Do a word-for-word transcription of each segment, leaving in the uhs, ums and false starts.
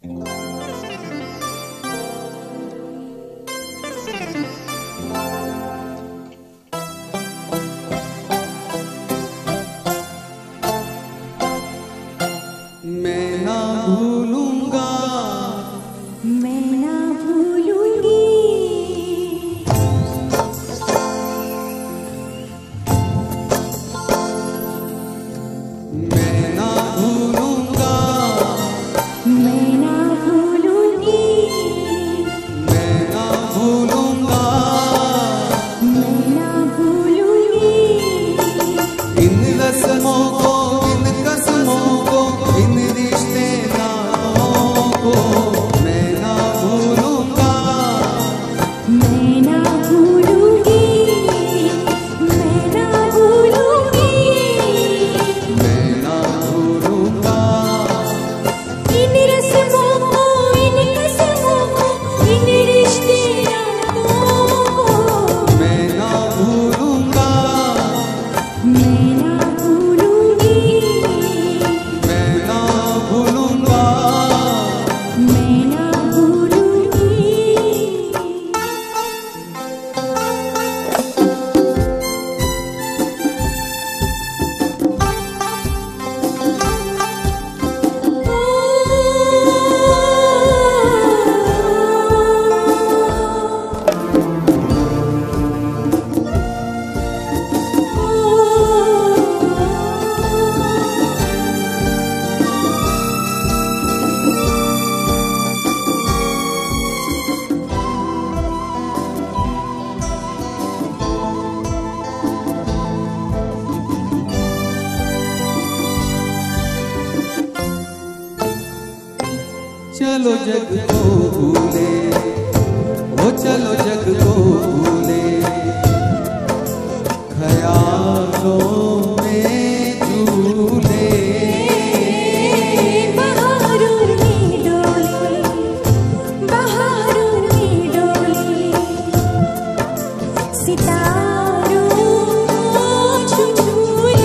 मैं ना भूलूंगा, मैं ना भूलूंगी, मैं ना भूलूंगा, मैं ना भूलूंगी, मैं ना भूलूंगा, मैं ना भूलूंगी, इन रस्मों को, इन कसमों को, इन रिश्ते नातों को मैं ना भूलूंगा, मैं ना भूलूंगी, मैं ना भूलूंगी, मैं ना भूलूंगा, इन रस्मों को, इन कसमों को, इन रिश्ते नातों को मैं ना भूलूंगा, मैं ना भूलूंगी, मैं ना भूलूंगा। मैं ना भूलूंगी। चलो जग को भूले, ओ चलो जग को भूले, ख्यालों में झूले। बहारों में डोली, बहारों में डोली, सितारों झूले।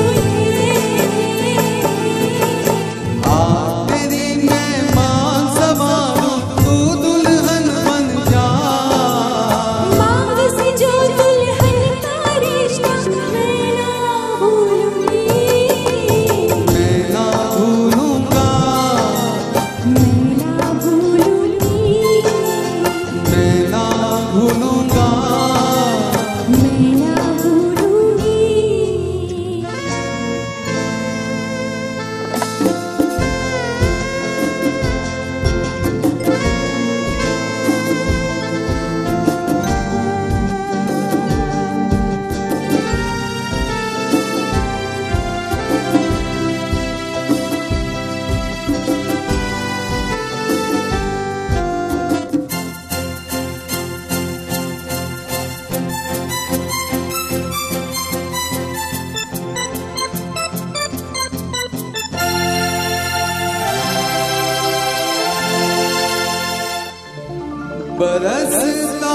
आज तेरी मेहमान संवारूं, तू दुल्हन बन जा। मांग से जो दुल्हन का रिश्ता मैं ना भूलूंगी, मैं ना भूलूंगा, मैं ना भूलूंगी, मैं ना भूलूंगा, मैं ना भूलूंगी। बरसता